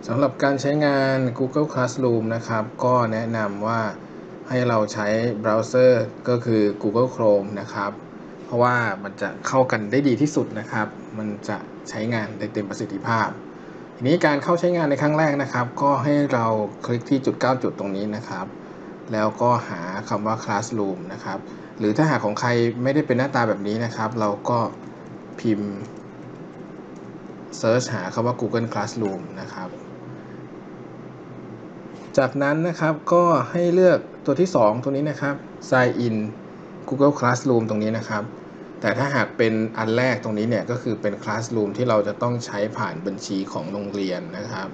สำหรับการใช้งาน Google Classroom นะครับก็แนะนำว่าให้เราใช้เบราว์เซอร์ก็คือ Google Chrome นะครับเพราะว่ามันจะเข้ากันได้ดีที่สุดนะครับมันจะใช้งานได้เต็มประสิทธิภาพทีนี้การเข้าใช้งานในครั้งแรกนะครับก็ให้เราคลิกที่จุด9จุดตรงนี้นะครับแล้วก็หาคำว่า Classroom นะครับหรือถ้าหากของใครไม่ได้เป็นหน้าตาแบบนี้นะครับเราก็พิมพ์เซิร์ชหาคำว่า Google Classroom นะครับจากนั้นนะครับก็ให้เลือกตัวที่2ตัวนี้นะครับ Sign in Google Classroom ตรงนี้นะครับแต่ถ้าหากเป็นอันแรกตรงนี้เนี่ยก็คือเป็น Classroom ที่เราจะต้องใช้ผ่านบัญชีของโรงเรียนนะครับ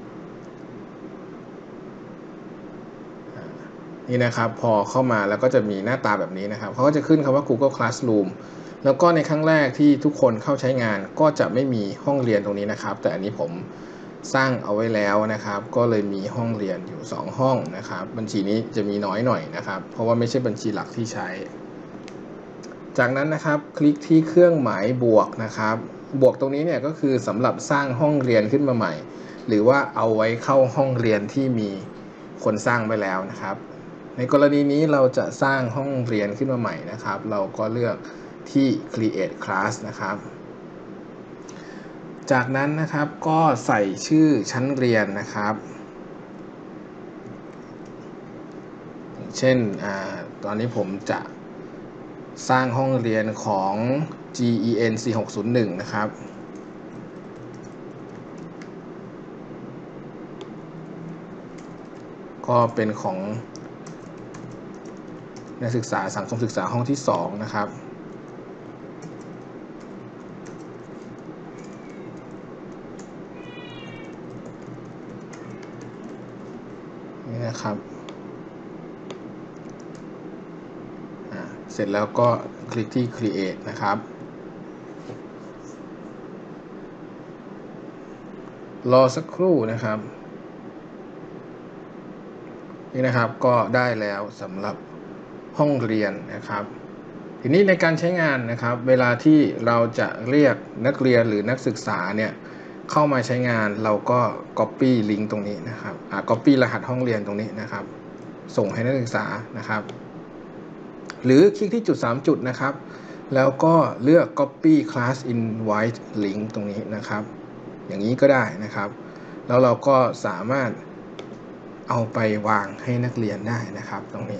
นี่นะครับพอเข้ามาแล้วก็จะมีหน้าตาแบบนี้นะครับเขาก็จะขึ้นคำว่า Google Classroom แล้วก็ในครั้งแรกที่ทุกคนเข้าใช้งานก็จะไม่มีห้องเรียนตรงนี้นะครับแต่อันนี้ผมสร้างเอาไว้แล้วนะครับก็เลยมีห้องเรียนอยู่2ห้องนะครับบัญชีนี้จะมีน้อยหน่อยนะครับเพราะว่าไม่ใช่บัญชีหลักที่ใช้จากนั้นนะครับคลิกที่เครื่องหมายบวกนะครับบวกตรงนี้เนี่ยก็คือสำหรับสร้างห้องเรียนขึ้นมาใหม่หรือว่าเอาไว้เข้าห้องเรียนที่มีคนสร้างไว้แล้วนะครับในกรณีนี้เราจะสร้างห้องเรียนขึ้นมาใหม่นะครับเราก็เลือกที่ create class นะครับจากนั้นนะครับก็ใส่ชื่อชั้นเรียนนะครับเช่นตอนนี้ผมจะสร้างห้องเรียนของ GEN 4601นะครับก็เป็นของนักศึกษาสังคมศึกษาห้องที่2นะครับนี่นะครับเสร็จแล้วก็คลิกที่ create นะครับรอสักครู่นะครับนี่นะครับก็ได้แล้วสำหรับห้องเรียนนะครับทีนี้ในการใช้งานนะครับเวลาที่เราจะเรียกนักเรียนหรือนักศึกษาเนี่ยเข้ามาใช้งานเราก็ copy ลิงก์ตรงนี้นะครับcopy รหัสห้องเรียนตรงนี้นะครับส่งให้นักศึกษานะครับหรือคลิกที่จุด3จุดนะครับแล้วก็เลือก copy class invite link ตรงนี้นะครับอย่างนี้ก็ได้นะครับแล้วเราก็สามารถเอาไปวางให้นักเรียนได้นะครับตรงนี้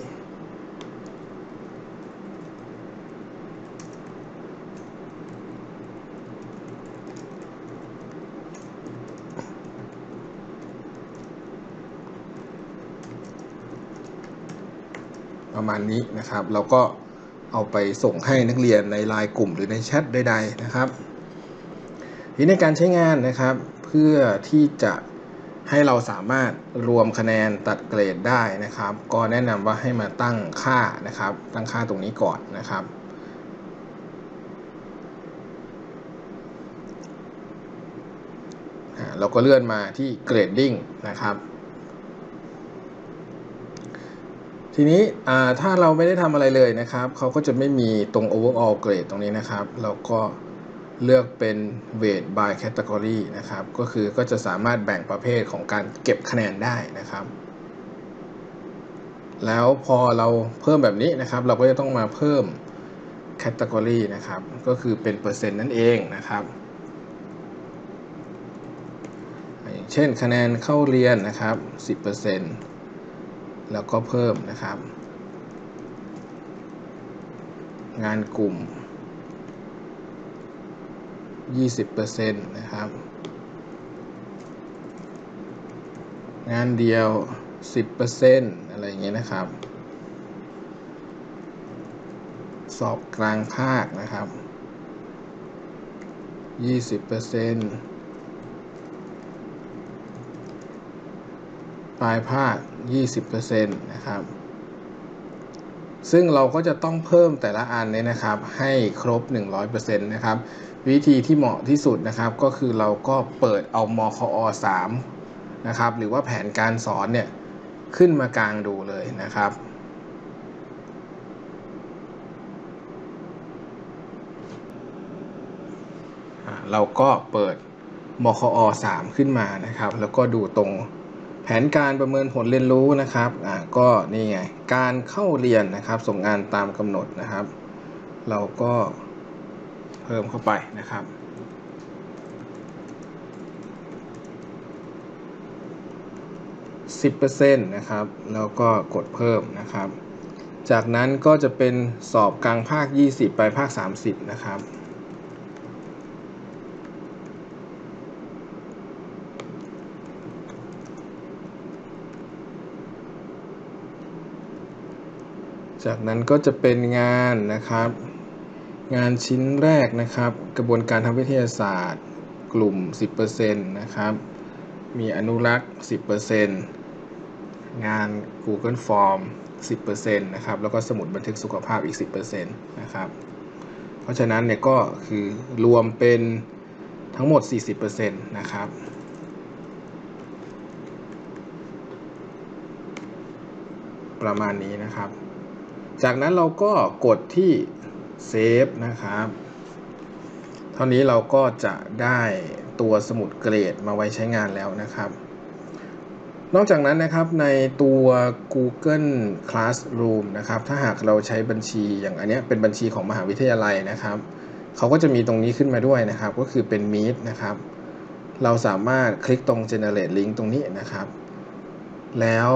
ประมาณนี้นะครับเราก็เอาไปส่งให้นักเรียนในไลน์กลุ่มหรือในแชทใดๆนะครับทีในการใช้งานนะครับเพื่อที่จะให้เราสามารถรวมคะแนนตัดเกรดได้นะครับก็แนะนำว่าให้มาตั้งค่านะครับตั้งค่าตรงนี้ก่อนนะครับเราก็เลื่อนมาที่ grading นะครับทีนี้ถ้าเราไม่ได้ทำอะไรเลยนะครับเขาก็จะไม่มีตรง overall grade ตรงนี้นะครับเราก็เลือกเป็น weight by category นะครับก็คือก็จะสามารถแบ่งประเภทของการเก็บคะแนนได้นะครับแล้วพอเราเพิ่มแบบนี้นะครับเราก็จะต้องมาเพิ่ม category นะครับก็คือเป็นเปอร์เซ็นต์นั่นเองนะครับเช่นคะแนนเข้าเรียนนะครับ 10% แล้วก็เพิ่มนะครับงานกลุ่ม 20% นะครับงานเดียว 10% อะไรอย่างเงี้ยนะครับสอบกลางภาคนะครับ 20% ปลายภาค 20% นะครับซึ่งเราก็จะต้องเพิ่มแต่ละอันนี้นะครับให้ครบ 100% นะครับวิธีที่เหมาะที่สุดนะครับก็คือเราก็เปิดเอามคอ3นะครับหรือว่าแผนการสอนเนี่ยขึ้นมากลางดูเลยนะครับเราก็เปิดมคอ3ขึ้นมานะครับแล้วก็ดูตรงแผนการประเมินผลเรียนรู้นะครับก็นี่ไงการเข้าเรียนนะครับส่งงานตามกำหนดนะครับเราก็เพิ่มเข้าไปนะครับ10%นะครับแล้วก็กดเพิ่มนะครับจากนั้นก็จะเป็นสอบกลางภาค20ปลายภาค30นะครับจากนั้นก็จะเป็นงานนะครับงานชิ้นแรกนะครับกระบวนการทางวิทยาศาสตร์กลุ่ม 10% นะครับมีอนุรักษ์ 10% งาน Google Form 10% นะครับแล้วก็สมุดบันทึกสุขภาพอีก 10% นะครับเพราะฉะนั้นเนี่ยก็คือรวมเป็นทั้งหมด 40% นะครับประมาณนี้นะครับจากนั้นเราก็กดที่เซฟนะครับเท่านี้เราก็จะได้ตัวสมุดเกรดมาไว้ใช้งานแล้วนะครับนอกจากนั้นนะครับในตัว Google Classroom นะครับถ้าหากเราใช้บัญชีอย่างอันนี้เป็นบัญชีของมหาวิทยาลัยนะครับเขาก็จะมีตรงนี้ขึ้นมาด้วยนะครับก็คือเป็น Meet นะครับเราสามารถคลิกตรง Generate Link ตรงนี้นะครับแล้ว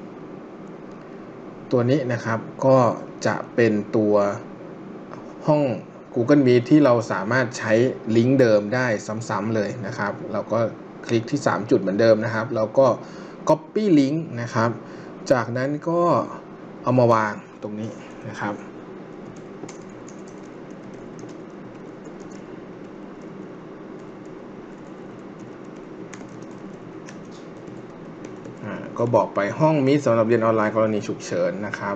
ตัวนี้นะครับก็จะเป็นตัวห้อง Google Meet ที่เราสามารถใช้ลิงก์เดิมได้ซ้ำๆเลยนะครับเราก็คลิกที่3จุดเหมือนเดิมนะครับแล้วก็ Copy Link นะครับจากนั้นก็เอามาวางตรงนี้นะครับก็บอกไปห้องมิตสำหรับเรียนออนไลน์กรณีฉุกเฉินนะครับ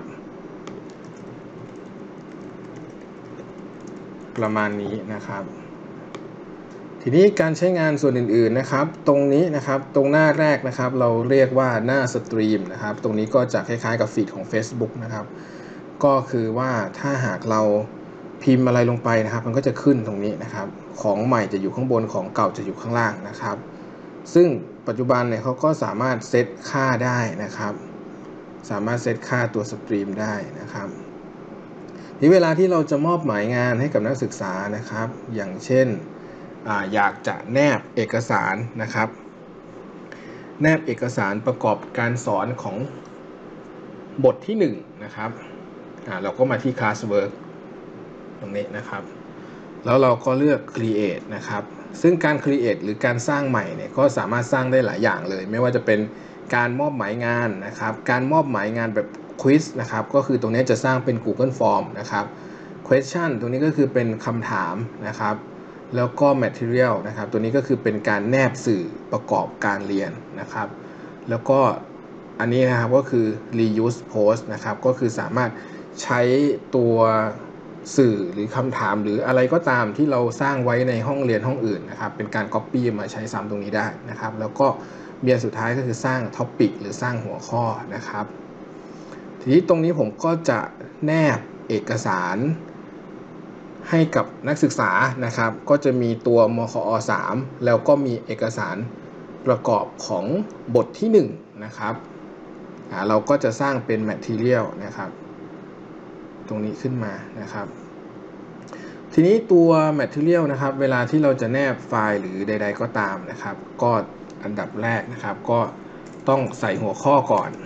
ประมาณนี้นะครับทีนี้การใช้งานส่วนอื่นๆนะครับตรงนี้นะครับตรงหน้าแรกนะครับเราเรียกว่าหน้าสตรีมนะครับตรงนี้ก็จะคล้ายๆกับฟีดของ Facebook นะครับก็คือว่าถ้าหากเราพิมพ์อะไรลงไปนะครับมันก็จะขึ้นตรงนี้นะครับของใหม่จะอยู่ข้างบนของเก่าจะอยู่ข้างล่างนะครับซึ่งปัจจุบันเนี่ยเขาก็สามารถเซตค่าได้นะครับสามารถเซตค่าตัวสตรีมได้นะครับทีเวลาที่เราจะมอบหมายงานให้กับนักศึกษานะครับอย่างเช่นอยากจะแนบเอกสารนะครับแนบเอกสารประกอบการสอนของบทที่1นะครับเราก็มาที่ Classwork ตรงนี้นะครับแล้วเราก็เลือก Create นะครับซึ่งการ Create หรือการสร้างใหม่เนี่ยก็สามารถสร้างได้หลายอย่างเลยไม่ว่าจะเป็นการมอบหมายงานนะครับการมอบหมายงานแบบ Quiz นะครับก็คือตรงนี้จะสร้างเป็น Google Form นะครับ Question ตรงนี้ก็คือเป็นคำถามนะครับแล้วก็ Material นะครับตัวนี้ก็คือเป็นการแนบสื่อประกอบการเรียนนะครับแล้วก็อันนี้นะครับก็คือ reuse post นะครับก็คือสามารถใช้ตัวสื่อหรือคำถามหรืออะไรก็ตามที่เราสร้างไว้ในห้องเรียนห้องอื่นนะครับเป็นการ copy มาใช้ซ้ำตรงนี้ได้นะครับแล้วก็เบียร์สุดท้ายก็คือสร้าง topic หรือสร้างหัวข้อนะครับทีนี้ตรงนี้ผมก็จะแนบเอกสารให้กับนักศึกษานะครับก็จะมีตัวมคอ3แล้วก็มีเอกสารประกอบของบทที่1นะครับเราก็จะสร้างเป็น material นะครับตรงนี้ขึ้นมานะครับทีนี้ตัว material นะครับเวลาที่เราจะแนบไฟล์หรือใดๆก็ตามนะครับก็อันดับแรกนะครับก็ต้องใส่หัวข้อก่อน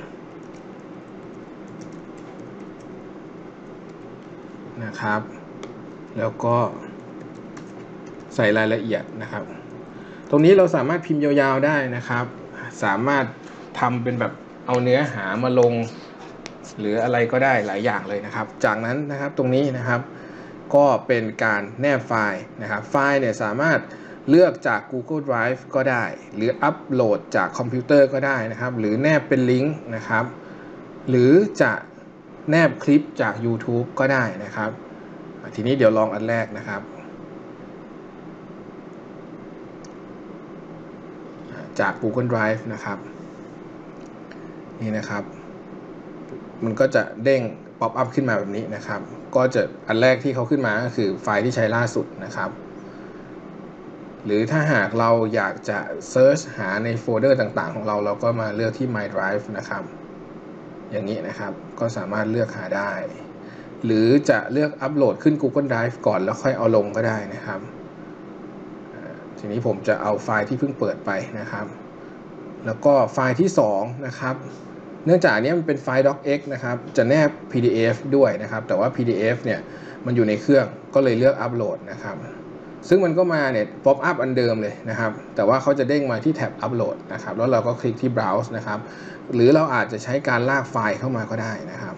นะครับแล้วก็ใส่รายละเอียดนะครับตรงนี้เราสามารถพิมพ์ยาวๆได้นะครับสามารถทำเป็นแบบเอาเนื้อหามาลงหรืออะไรก็ได้หลายอย่างเลยนะครับจากนั้นนะครับตรงนี้นะครับก็เป็นการแนบไฟล์นะครับไฟล์เนี่ยสามารถเลือกจาก Google Drive ก็ได้หรืออัปโหลดจากคอมพิวเตอร์ก็ได้นะครับหรือแนบเป็นลิงก์นะครับหรือจะแนบคลิปจาก YouTube ก็ได้นะครับทีนี้เดี๋ยวลองอันแรกนะครับจาก Google Drive นะครับนี่นะครับมันก็จะเด้งป๊อปอัพขึ้นมาแบบนี้นะครับก็จะอันแรกที่เขาขึ้นมาก็คือไฟล์ที่ใช้ล่าสุดนะครับหรือถ้าหากเราอยากจะ search หาในโฟลเดอร์ต่างๆของเราก็มาเลือกที่ My Drive นะครับอย่างนี้นะครับก็สามารถเลือกหาได้หรือจะเลือกอัปโหลดขึ้น Google Drive ก่อนแล้วค่อยเอาลงก็ได้นะครับทีนี้ผมจะเอาไฟล์ที่เพิ่งเปิดไปนะครับแล้วก็ไฟล์ที่2นะครับเนื่องจากนี้มันเป็นไฟล์ docx นะครับจะแนบ PDF ด้วยนะครับแต่ว่า PDF เนี่ยมันอยู่ในเครื่องก็เลยเลือกอัปโหลดนะครับซึ่งมันก็มาเนี่ย pop up อันเดิมเลยนะครับแต่ว่าเขาจะเด้งมาที่แท็บอัปโหลดนะครับแล้วเราก็คลิกที่ browse นะครับหรือเราอาจจะใช้การลากไฟล์เข้ามาก็ได้นะครับ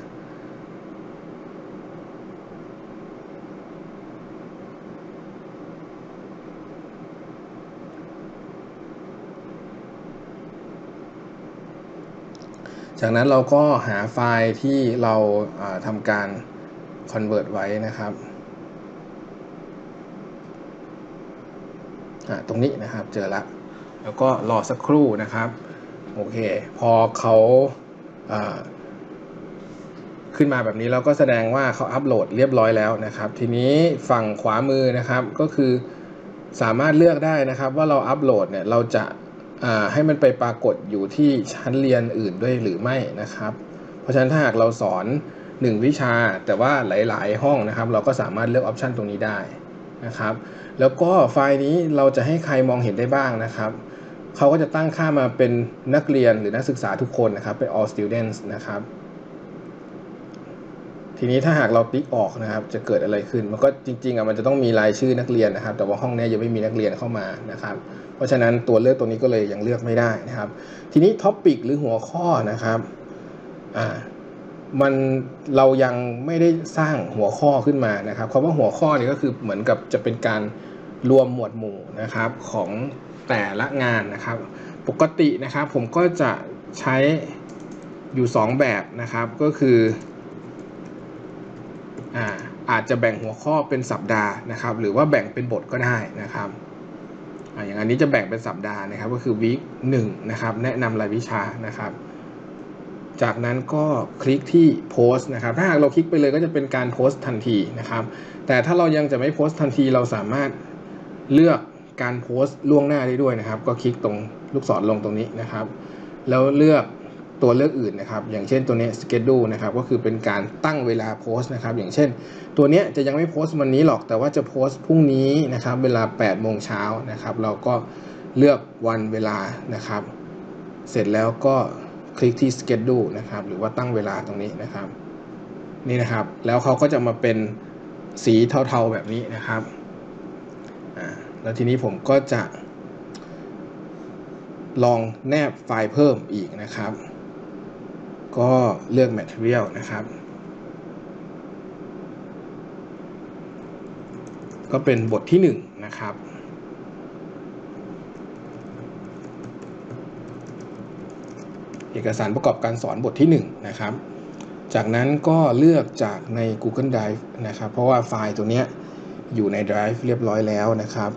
จากนั้นเราก็หาไฟล์ที่เราทำการ convert ไว้นะครับตรงนี้นะครับเจอแล้วก็รอสักครู่นะครับโอเคพอเขาขึ้นมาแบบนี้เราก็แสดงว่าเขาอัปโหลดเรียบร้อยแล้วนะครับทีนี้ฝั่งขวามือนะครับก็คือสามารถเลือกได้นะครับว่าเราอัปโหลดเนี่ยเราจะให้มันไปปรากฏอยู่ที่ชั้นเรียนอื่นด้วยหรือไม่นะครับเพราะฉะนั้นถ้าหากเราสอน1วิชาแต่ว่าหลายๆห้องนะครับเราก็สามารถเลือกออปชันตรงนี้ได้นะครับแล้วก็ไฟล์นี้เราจะให้ใครมองเห็นได้บ้างนะครับเขาก็จะตั้งค่ามาเป็นนักเรียนหรือนักศึกษาทุกคนนะครับเป็น all students นะครับทีนี้ถ้าหากเราติ๊กออกนะครับจะเกิดอะไรขึ้นมันก็จริงๆมันจะต้องมีรายชื่อนักเรียนนะครับแต่ว่าห้องนี้ยังไม่มีนักเรียนเข้ามานะครับเพราะฉะนั้นตัวเลือกตัวนี้ก็เลยยังเลือกไม่ได้นะครับทีนี้ท็อปิกหรือหัวข้อนะครับเรายังไม่ได้สร้างหัวข้อขึ้นมานะครับคำว่าหัวข้อนี่ก็คือเหมือนกับจะเป็นการรวมหมวดหมู่นะครับของแต่ละงานนะครับปกตินะครับผมก็จะใช้อยู่2แบบนะครับก็คืออาจจะแบ่งหัวข้อเป็นสัปดาห์นะครับหรือว่าแบ่งเป็นบทก็ได้นะครับอย่างอันนี้จะแบ่งเป็นสัปดาห์นะครับก็คือวีค1นะครับแนะนำรายวิชานะครับจากนั้นก็คลิกที่โพสต์นะครับถ้าหากเราคลิกไปเลยก็จะเป็นการโพสต์ทันทีนะครับแต่ถ้าเรายังจะไม่โพสต์ทันทีเราสามารถเลือกการโพสต์ล่วงหน้าได้ด้วยนะครับก็คลิกตรงลูกศรลงตรงนี้นะครับแล้วเลือกตัวเลือกอื่นนะครับอย่างเช่นตัวนี้ schedule นะครับก็คือเป็นการตั้งเวลาโพสต์นะครับอย่างเช่นตัวนี้จะยังไม่โพสต์วันนี้หรอกแต่ว่าจะโพสต์พรุ่งนี้นะครับเวลา 8 โมงเช้านะครับเราก็เลือกวันเวลานะครับเสร็จแล้วก็คลิกที่ schedule นะครับหรือว่าตั้งเวลาตรงนี้นะครับนี่นะครับแล้วเขาก็จะมาเป็นสีเทาๆแบบนี้นะครับแล้วทีนี้ผมก็จะลองแนบไฟล์เพิ่มอีกนะครับก็เลือก Material นะครับก็เป็นบทที่1นะครับเอกสารประกอบการสอนบทที่1นะครับจากนั้นก็เลือกจากใน Google Drive นะครับเพราะว่าไฟล์ตัวนี้อยู่ใน Drive เรียบร้อยแล้วนะครับ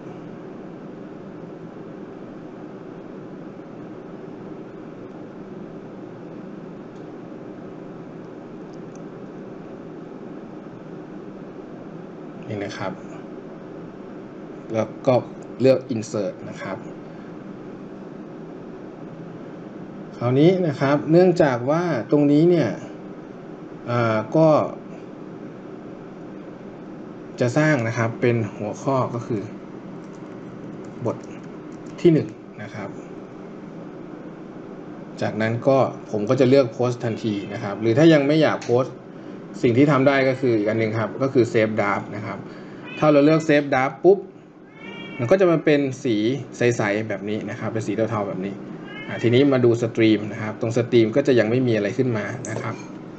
นี่นะครับแล้วก็เลือก Insert นะครับคราวนี้นะครับเนื่องจากว่าตรงนี้เนี่ยก็จะสร้างนะครับเป็นหัวข้อก็คือบทที่1นะครับจากนั้นก็ผมก็จะเลือกโพสต์ทันทีนะครับหรือถ้ายังไม่อยากโพสต์สิ่งที่ทำได้ก็คืออีกอันหนึ่งครับก็คือ Save Draft นะครับถ้าเราเลือก Save Draft ปุ๊บมันก็จะมาเป็นสีใสๆแบบนี้นะครับเป็นสีเทาๆแบบนี้ทีนี้มาดูสตรีมนะครับตรงสตรีมก็จะยังไม่มีอะไรขึ้นมานะครับ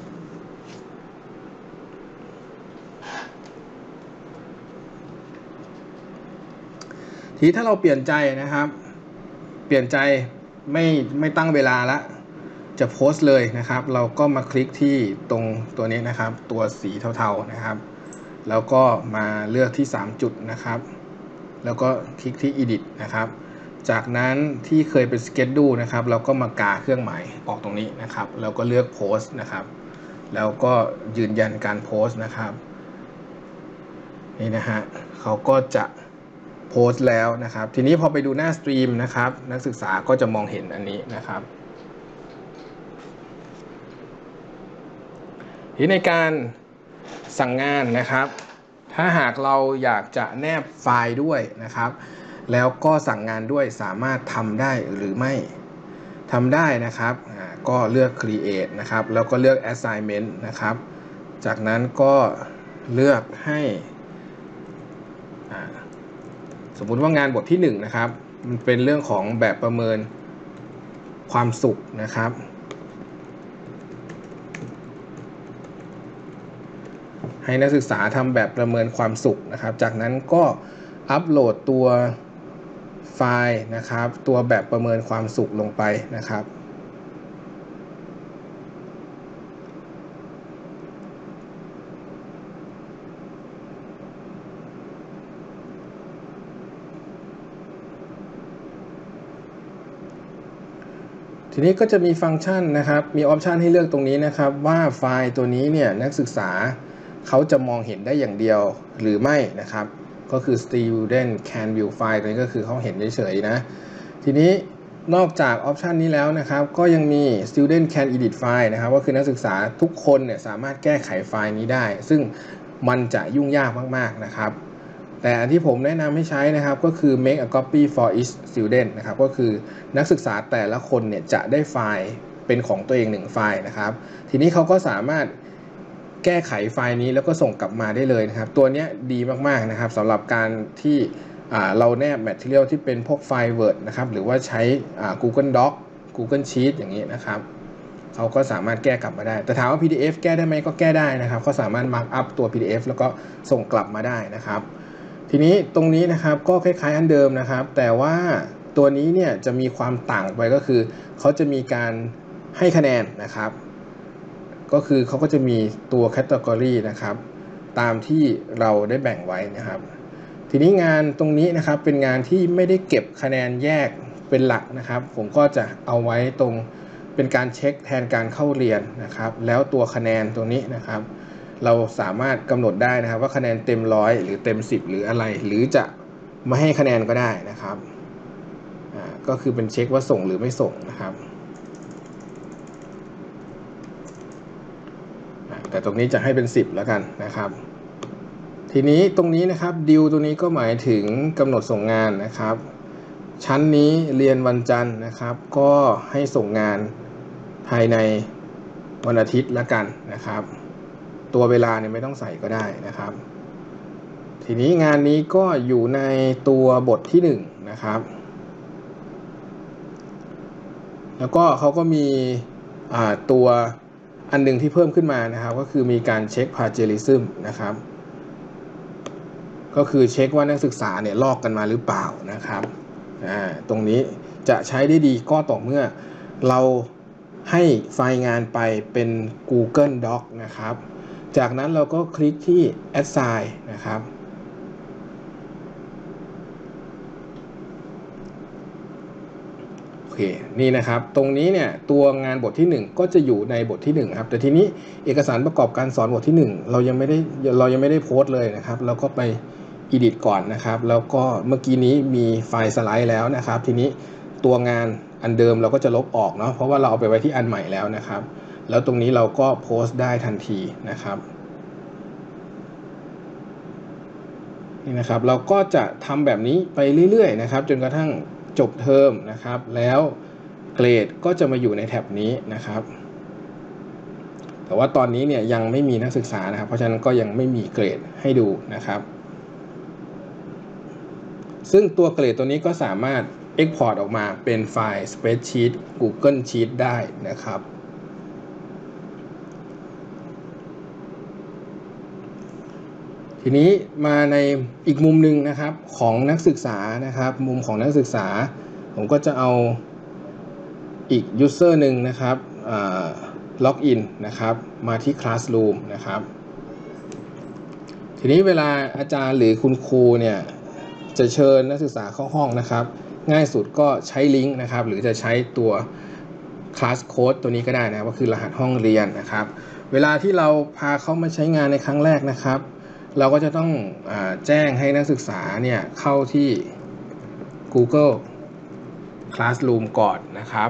ทีถ้าเราเปลี่ยนใจนะครับเปลี่ยนใจไม่ตั้งเวลาละจะโพสต์เลยนะครับเราก็มาคลิกที่ตรงตัวนี้นะครับตัวสีเทาๆนะครับแล้วก็มาเลือกที่3จุดนะครับแล้วก็คลิกที่ edit นะครับจากนั้นที่เคยเป็น schedule นะครับเราก็มากาเครื่องหมายออกตรงนี้นะครับแล้วก็เลือกโพสต์นะครับแล้วก็ยืนยันการโพสต์นะครับนี่นะฮะเขาก็จะโพสต์แล้วนะครับทีนี้พอไปดูหน้าสตรีมนะครับนักศึกษาก็จะมองเห็นอันนี้นะครับที่ในการสั่งงานนะครับถ้าหากเราอยากจะแนบไฟล์ด้วยนะครับแล้วก็สั่งงานด้วยสามารถทำได้หรือไม่ทำได้นะครับก็เลือก create นะครับแล้วก็เลือก assignment นะครับจากนั้นก็เลือกให้สมมุติว่างานบทที่1นะครับมันเป็นเรื่องของแบบประเมินความสุขนะครับให้นักศึกษาทำแบบประเมินความสุขนะครับจากนั้นก็อัปโหลดตัวไฟล์นะครับตัวแบบประเมินความสุขลงไปนะครับทีนี้ก็จะมีฟังก์ชันนะครับมีออปชันให้เลือกตรงนี้นะครับว่าไฟล์ตัวนี้เนี่ยนักศึกษาเขาจะมองเห็นได้อย่างเดียวหรือไม่นะครับก็คือ student can view file ตัวนี้ก็คือเขาเห็นเฉยๆนะทีนี้นอกจากออปชันนี้แล้วนะครับก็ยังมี student can edit file นะครับก็คือนักศึกษาทุกคนเนี่ยสามารถแก้ไขไฟล์นี้ได้ซึ่งมันจะยุ่งยากมากๆนะครับแต่อันที่ผมแนะนำให้ใช้นะครับก็คือ make a copy for each student นะครับก็คือนักศึกษาแต่ละคนเนี่ยจะได้ไฟล์เป็นของตัวเอง1ไฟล์นะครับทีนี้เขาก็สามารถแก้ไขไฟล์นี้แล้วก็ส่งกลับมาได้เลยนะครับตัวนี้ดีมากๆนะครับสำหรับการที่เราแนบ material ที่เป็นพวกไฟล์ Word นะครับหรือว่าใช้ Google Doc Google Sheet อย่างนี้นะครับเขาก็สามารถแก้กลับมาได้แต่ถามว่า PDF แก้ได้ไหมก็แก้ได้นะครับเขาสามารถ mark up ตัว PDF แล้วก็ส่งกลับมาได้นะครับทีนี้ตรงนี้นะครับก็คล้ายๆอันเดิมนะครับแต่ว่าตัวนี้เนี่ยจะมีความต่างไปก็คือเขาจะมีการให้คะแนนนะครับก็คือเขาก็จะมีตัว category นะครับตามที่เราได้แบ่งไว้นะครับทีนี้งานตรงนี้นะครับเป็นงานที่ไม่ได้เก็บคะแนนแยกเป็นหลักนะครับผมก็จะเอาไว้ตรงเป็นการเช็คแทนการเข้าเรียนนะครับแล้วตัวคะแนนตรงนี้นะครับเราสามารถกำหนดได้นะครับว่าคะแนนเต็ม100หรือเต็ม10หรืออะไรหรือจะไม่ให้คะแนนก็ได้นะครับก็คือเป็นเช็คว่าส่งหรือไม่ส่งนะครับแต่ตรงนี้จะให้เป็น10แล้วกันนะครับทีนี้ตรงนี้นะครับดิวตัวนี้ก็หมายถึงกำหนดส่งงานนะครับชั้นนี้เรียนวันจันทร์นะครับก็ให้ส่งงานภายในวันอาทิตย์ละกันนะครับตัวเวลาเนี่ยไม่ต้องใส่ก็ได้นะครับทีนี้งานนี้ก็อยู่ในตัวบทที่1นะครับแล้วก็เขาก็มีตัวอันหนึ่งที่เพิ่มขึ้นมานะครับก็คือมีการเช็ค plagiarism นะครับก็คือเช็คว่านักศึกษาเนี่ยลอกกันมาหรือเปล่านะครับตรงนี้จะใช้ได้ดีก็ต่อเมื่อเราให้ไฟล์งานไปเป็น Google Doc นะครับจากนั้นเราก็คลิกที่ assign นะครับโอเคนี่นะครับตรงนี้เนี่ยตัวงานบทที่1ก็จะอยู่ในบทที่1ครับแต่ทีนี้เอกสารประกอบการสอนบทที่1เรายังไม่ได้โพสต์เลยนะครับเราก็ไปedit ก่อนนะครับแล้วก็เมื่อกี้นี้มีไฟล์สไลด์แล้วนะครับทีนี้ตัวงานอันเดิมเราก็จะลบออกเนาะเพราะว่าเราเอาไปไว้ที่อันใหม่แล้วนะครับแล้วตรงนี้เราก็โพสต์ได้ทันทีนะครับนี่นะครับเราก็จะทำแบบนี้ไปเรื่อยๆนะครับจนกระทั่งจบเทอมนะครับแล้วเกรดก็จะมาอยู่ในแท็บนี้นะครับแต่ว่าตอนนี้เนี่ยยังไม่มีนักศึกษานะครับเพราะฉะนั้นก็ยังไม่มีเกรดให้ดูนะครับซึ่งตัวเกรดตัวนี้ก็สามารถ Export ออกมาเป็นไฟล์ Spreadsheet Google Sheet ได้นะครับทีนี้มาในอีกมุมหนึ่งนะครับของนักศึกษานะครับมุมของนักศึกษาผมก็จะเอาอีก User หนึ่งนะครับล็อกอินนะครับมาที่ Classroom นะครับทีนี้เวลาอาจารย์หรือคุณครูเนี่ยจะเชิญนักศึกษาเข้าห้องนะครับง่ายสุดก็ใช้ลิงก์นะครับหรือจะใช้ตัว class code ตัวนี้ก็ได้นะก็คือรหัสห้องเรียนนะครับเวลาที่เราพาเขามาใช้งานในครั้งแรกนะครับเราก็จะต้องแจ้งให้นักศึกษาเนี่ยเข้าที่ Google Classroom ก่อนนะครับ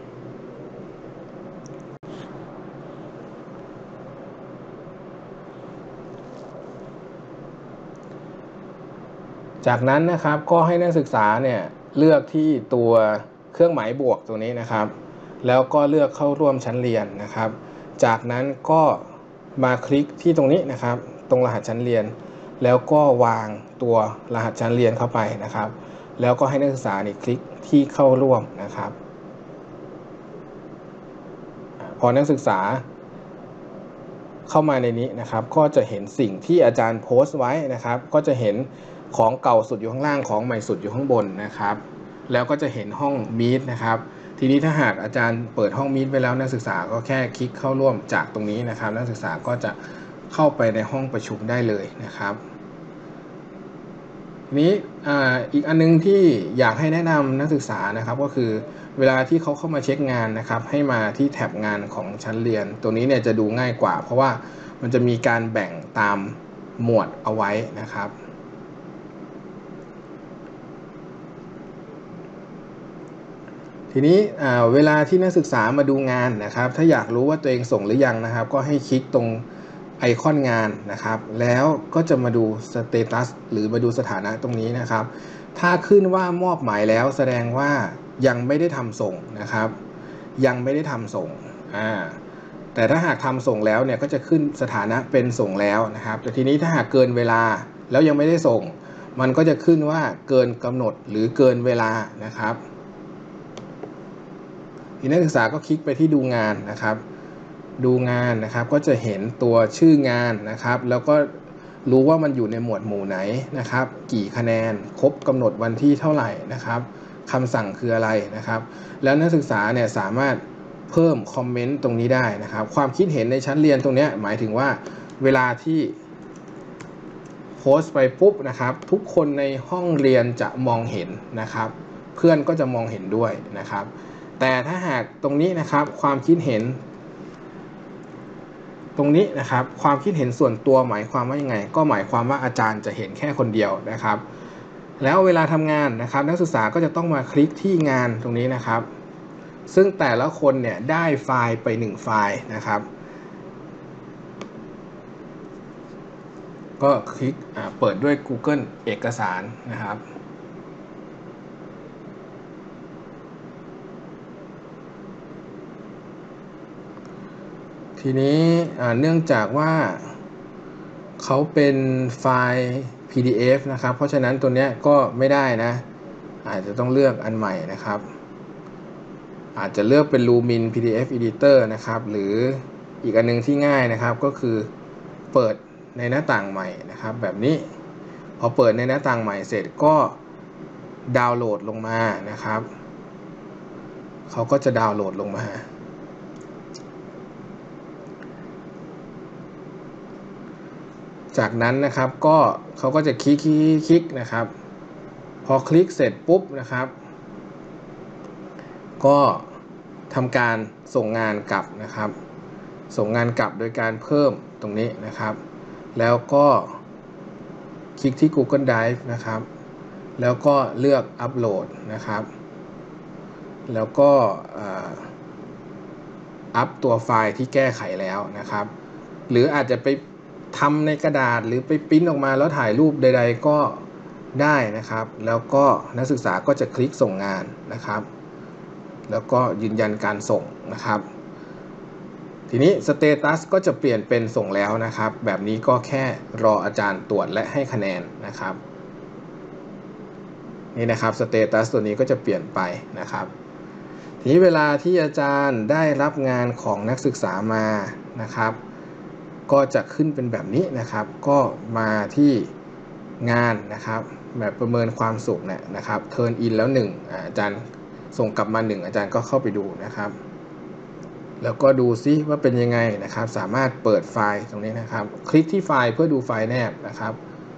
จากนั้นนะครับก็ให้นักศึกษาเนี่ยเลือกที่ตัวเครื่องหมายบวกตรงนี้นะครับแล้วก็เลือกเข้าร่วมชั้นเรียนนะครับจากนั้นก็มาคลิกที่ตรงนี้นะครับตรงรหัสชั้นเรียนแล้วก็วางตัวรหัสชั้นเรียนเข้าไปนะครับแล้วก็ให้นักศึกษาคลิกที่เข้าร่วมนะครับพอนักศึกษาเข้ามาในนี้นะครับก็จะเห็นสิ่งที่อาจารย์โพสต์ไว้นะครับก็จะเห็นของเก่าสุดอยู่ข้างล่างของใหม่สุดอยู่ข้างบนนะครับแล้วก็จะเห็นห้อง Meet นะครับทีนี้ถ้าหากอาจารย์เปิดห้อง Meet ไว้แล้วนักศึกษาก็แค่คลิกเข้าร่วมจากตรงนี้นะครับนักศึกษาก็จะเข้าไปในห้องประชุมได้เลยนะครับทีนี้อีกอันนึงที่อยากให้แนะนำนักศึกษานะครับก็คือเวลาที่เขาเข้ามาเช็คงานนะครับให้มาที่แท็บงานของชั้นเรียนตัวนี้เนี่ยจะดูง่ายกว่าเพราะว่ามันจะมีการแบ่งตามหมวดเอาไว้นะครับทีนี้เวลาที่นักศึกษามาดูงานนะครับถ้าอยากรู้ว่าตัวเองส่งหรือยังนะครับก็ให้คลิกตรงไอคอนงานนะครับแล้วก็จะมาดูสเตตัสหรือมาดูสถานะตรงนี้นะครับถ้าขึ้นว่ามอบหมายแล้วแสดงว่ายังไม่ได้ทำส่งนะครับยังไม่ได้ทำส่งแต่ถ้าหากทำส่งแล้วเนี่ยก็จะขึ้นสถานะเป็นส่งแล้วนะครับแต่ทีนี้ถ้าหากเกินเวลาแล้วยังไม่ได้ส่งมันก็จะขึ้นว่าเกินกำหนดหรือเกินเวลานะครับนักศึกษาก็คลิกไปที่ดูงานนะครับดูงานนะครับก็จะเห็นตัวชื่องานนะครับแล้วก็รู้ว่ามันอยู่ในหมวดหมู่ไหนนะครับกี่คะแนนครบกำหนดวันที่เท่าไหร่นะครับคำสั่งคืออะไรนะครับแล้วนักศึกษาเนี่ยสามารถเพิ่มคอมเมนต์ตรงนี้ได้นะครับความคิดเห็นในชั้นเรียนตรงนี้หมายถึงว่าเวลาที่โพสต์ไปปุ๊บนะครับทุกคนในห้องเรียนจะมองเห็นนะครับเพื่อนก็จะมองเห็นด้วยนะครับแต่ถ้าหากตรงนี้นะครับความคิดเห็นตรงนี้นะครับความคิดเห็นส่วนตัวหมายความว่ายังไงก็หมายความว่าอาจารย์จะเห็นแค่คนเดียวนะครับแล้วเวลาทำงานนะครับนักศึกษาก็จะต้องมาคลิกที่งานตรงนี้นะครับซึ่งแต่ละคนเนี่ยได้ไฟล์ไป1ไฟล์นะครับก็คลิกเปิดด้วย Google เอกสารนะครับทีนี้เนื่องจากว่าเขาเป็นไฟล์ PDF นะครับเพราะฉะนั้นตัวนี้ก็ไม่ได้นะอาจจะต้องเลือกอันใหม่นะครับอาจจะเลือกเป็น Lumin PDF Editor นะครับหรืออีกอันนึงที่ง่ายนะครับก็คือเปิดในหน้าต่างใหม่นะครับแบบนี้พอเปิดในหน้าต่างใหม่เสร็จก็ดาวน์โหลดลงมานะครับเขาก็จะดาวน์โหลดลงมาจากนั้นนะครับก็เขาก็จะคลิกนะครับพอคลิกเสร็จปุ๊บนะครับก็ทำการส่งงานกลับนะครับส่งงานกลับโดยการเพิ่มตรงนี้นะครับแล้วก็คลิกที่ Google Drive นะครับแล้วก็เลือกอัปโหลดนะครับแล้วก็อัพตัวไฟล์ที่แก้ไขแล้วนะครับหรืออาจจะไปทำในกระดาษหรือไปปริ้นออกมาแล้วถ่ายรูปใดๆก็ได้นะครับแล้วก็นักศึกษาก็จะคลิกส่งงานนะครับแล้วก็ยืนยันการส่งนะครับทีนี้สเตตัสก็จะเปลี่ยนเป็นส่งแล้วนะครับแบบนี้ก็แค่รออาจารย์ตรวจและให้คะแนนนะครับนี่นะครับสเตตัสตัวนี้ก็จะเปลี่ยนไปนะครับทีนี้เวลาที่อาจารย์ได้รับงานของนักศึกษามานะครับก็จะขึ้นเป็นแบบนี้นะครับก็มาที่งานนะครับแบบประเมินความสุขเนี่ยนะครับ turn in แล้ว1อาจารย์ส่งกลับมา1อาจารย์ก็เข้าไปดูนะครับแล้วก็ดูซิว่าเป็นยังไงนะครับสามารถเปิดไฟล์ตรงนี้นะครับคลิกที่ไฟล์เพื่อดูไฟล์แนบนะครับ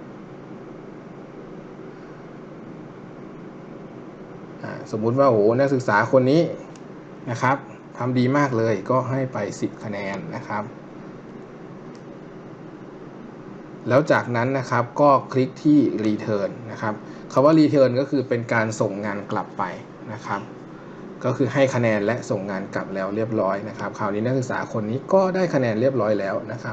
สมมุติว่าโอ้นักศึกษาคนนี้นะครับทำดีมากเลยก็ให้ไป10คะแนนนะครับแล้วจากนั้นนะครับก็คลิกที่ Return นะครับคำว่า Return ก็คือเป็นการส่งงานกลับไปนะครับก็คือให้คะแนนและส่งงานกลับแล้วเรียบร้อยนะครับคราวนี้นักศึกษาคนนี้ก็ได้คะแนนเรียบร้อยแล้วนะครับ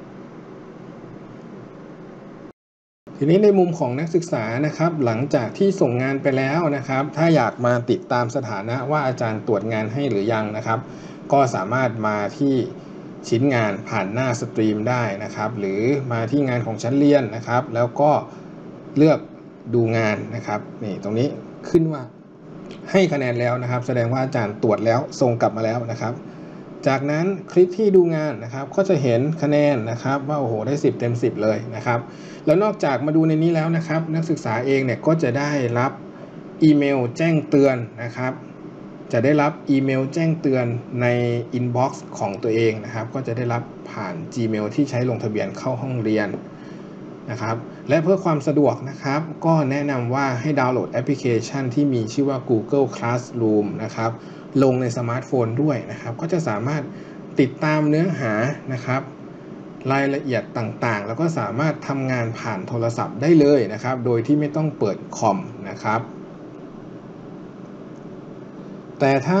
ทีนี้ในมุมของนักศึกษานะครับหลังจากที่ส่งงานไปแล้วนะครับถ้าอยากมาติดตามสถานะว่าอาจารย์ตรวจงานให้หรือยังนะครับก็สามารถมาที่ชิ้นงานผ่านหน้าสตรีมได้นะครับหรือมาที่งานของชั้นเรียนนะครับแล้วก็เลือกดูงานนะครับนี่ตรงนี้ขึ้นว่าให้คะแนนแล้วนะครับแสดงว่าอาจารย์ตรวจแล้วส่งกลับมาแล้วนะครับจากนั้นคลิกที่ดูงานนะครับก็จะเห็นคะแนนนะครับว่าโอ้โหได้10 เต็ม 10เลยนะครับแล้วนอกจากมาดูในนี้แล้วนะครับนักศึกษาเองเนี่ยก็จะได้รับอีเมลแจ้งเตือนนะครับจะได้รับอีเมลแจ้งเตือนในอินบ็อกซ์ของตัวเองนะครับก็จะได้รับผ่าน Gmail ที่ใช้ลงทะเบียนเข้าห้องเรียนนะครับและเพื่อความสะดวกนะครับก็แนะนำว่าให้ดาวน์โหลดแอปพลิเคชันที่มีชื่อว่า Google Classroom นะครับลงในสมาร์ทโฟนด้วยนะครับก็จะสามารถติดตามเนื้อหานะครับรายละเอียดต่างๆแล้วก็สามารถทำงานผ่านโทรศัพท์ได้เลยนะครับโดยที่ไม่ต้องเปิดคอมนะครับแต่ถ้า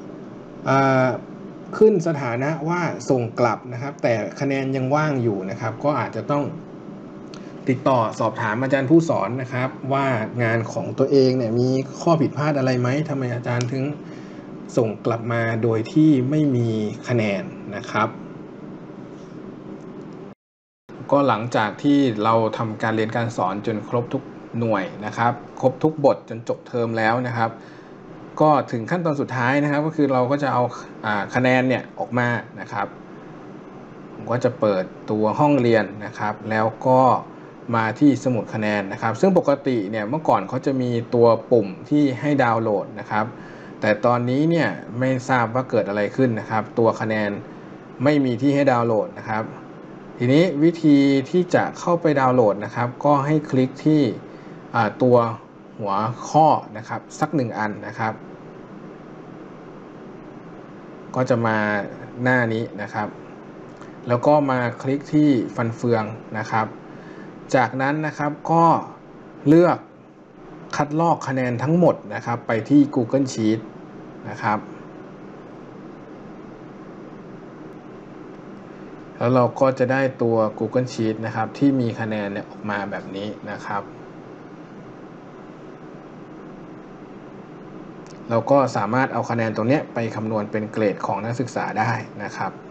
ขึ้นสถานะว่าส่งกลับนะครับแต่คะแนนยังว่างอยู่นะครับก็อาจจะต้องติดต่อสอบถามอาจารย์ผู้สอนนะครับว่างานของตัวเองเนี่ยมีข้อผิดพลาดอะไรไหมทำไมอาจารย์ถึงส่งกลับมาโดยที่ไม่มีคะแนนนะครับก็หลังจากที่เราทำการเรียนการสอนจนครบทุกหน่วยนะครับครบทุกบทจนจบเทอมแล้วนะครับก็ถึงขั้นตอนสุดท้ายนะครับก็คือเราก็จะเอาคะแนนเนี่ยออกมานะครับผมก็จะเปิดตัวห้องเรียนนะครับแล้วก็มาที่สมุดคะแนนนะครับซึ่งปกติเนี่ยเมื่อก่อนเขาจะมีตัวปุ่มที่ให้ดาวน์โหลดนะครับแต่ตอนนี้เนี่ยไม่ทราบว่าเกิดอะไรขึ้นนะครับตัวคะแนนไม่มีที่ให้ดาวน์โหลดนะครับทีนี้วิธีที่จะเข้าไปดาวน์โหลดนะครับก็ให้คลิกที่ตัวหัวข้อนะครับสัก1 อันนะครับก็จะมาหน้านี้นะครับแล้วก็มาคลิกที่ฟันเฟืองนะครับจากนั้นนะครับก็เลือกคัดลอกคะแนนทั้งหมดนะครับไปที่ Google Sheet นะครับแล้วเราก็จะได้ตัว Google Sheet นะครับที่มีคะแนนเนี่ยออกมาแบบนี้นะครับเราก็สามารถเอาคะแนนตรงนี้ไปคำนวณเป็นเกรดของนักศึกษาได้นะครับ